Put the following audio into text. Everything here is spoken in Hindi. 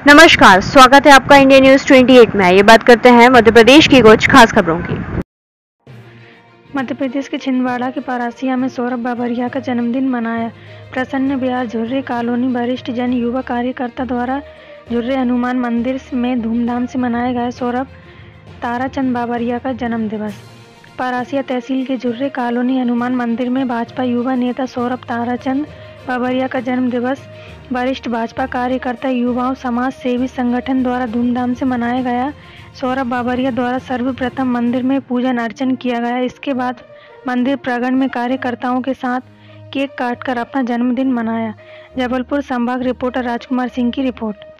नमस्कार, स्वागत है आपका इंडिया न्यूज 28 में। ये बात करते हैं मध्य प्रदेश की कुछ खास खबरों की। मध्य प्रदेश के छिंदवाड़ा के पारासिया में सौरभ बाबरिया का जन्मदिन मनाया। प्रसन्न विहार झुर्रे कॉलोनी वरिष्ठ जन युवा कार्यकर्ता द्वारा झुर्रे हनुमान मंदिर में धूमधाम से मनाया गया सौरभ ताराचंद बाबरिया का जन्म दिवस। पारासिया तहसील के झुर्रे कॉलोनी हनुमान मंदिर में भाजपा युवा नेता सौरभ ताराचंद बाबरिया का जन्म दिवस वरिष्ठ भाजपा कार्यकर्ता युवाओं समाज सेवी संगठन द्वारा धूमधाम से मनाया गया। सौरभ बाबरिया द्वारा सर्वप्रथम मंदिर में पूजन अर्चन किया गया। इसके बाद मंदिर प्रांगण में कार्यकर्ताओं के साथ केक काटकर अपना जन्मदिन मनाया। जबलपुर संभाग रिपोर्टर राजकुमार सिंह की रिपोर्ट।